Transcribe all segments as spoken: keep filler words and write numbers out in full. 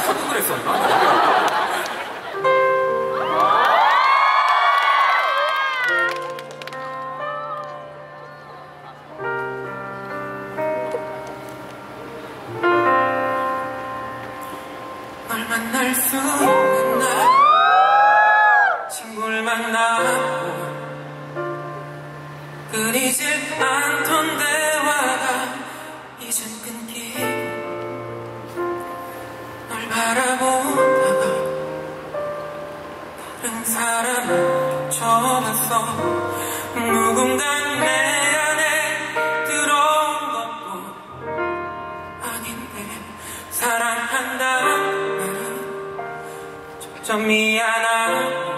하고 그랬었나? 널 만날 수 있는 날 친구를 만나고 끊이질 않던 대화가 이젠 끊기고 널 바라보다가 다른 사람을 겹쳐봤어. 누군가 내 안에 들어온 것도 아닌데 사랑한다는 말은 좀 미안하고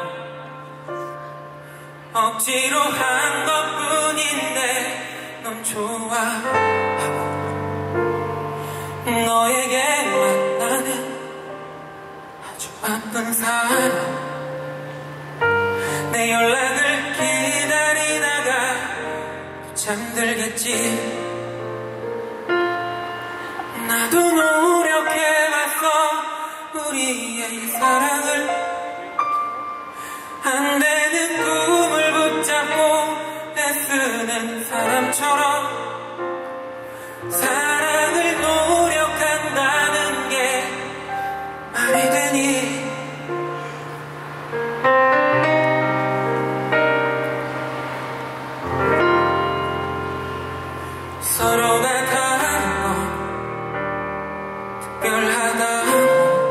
억지로 한 것뿐인데 넌 좋아하고 너에게만 나는 아주 바쁜 사람. 내 연락을 기다리다가 잠들겠지. 나도 노력해봤어 우리의 이 사랑을. 안 되는 꿈을 붙잡고 애쓰는 사람처럼 사랑을 노력한다는 게 말이 되니. 서로가 다른 건 특별하다고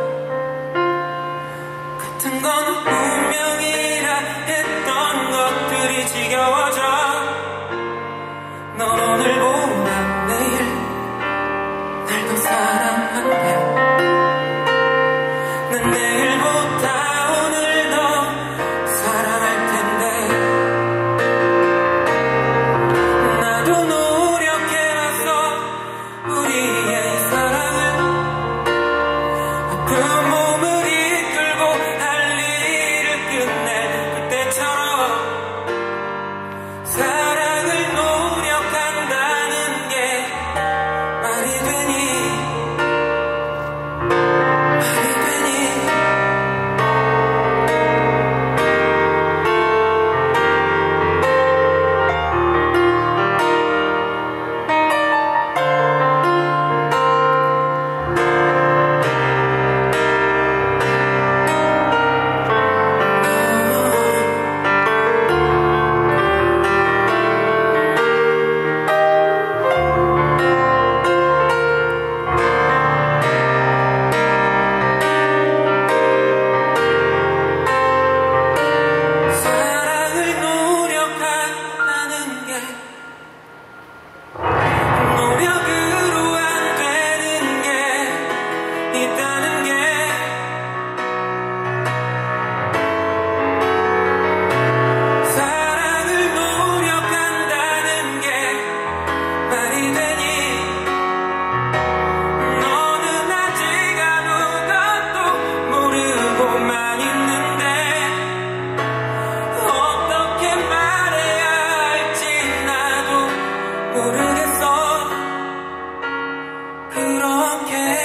같은 건 운명이라 했던 것들이 지겨워져. 넌 오늘보다 내일 날 더 사랑한대. 난 내일보다 오늘 더 사랑할 텐데. 나도 노력해왔어 우리의 이 사랑을. 아픈 몸을 이끌고 할 일을 끝낼 그때처럼 사랑을 노력한다는 게 말이 되니. 말이 되니. 사랑을 노력한다는 게 노력으로 안 되는 게 있다는 게. 사랑을 노력한다는 게 말이 되니. 너는 아직 아무것도 모르고만 있는데 어떻게 말해야 할지 나도 모르겠어. 그렇게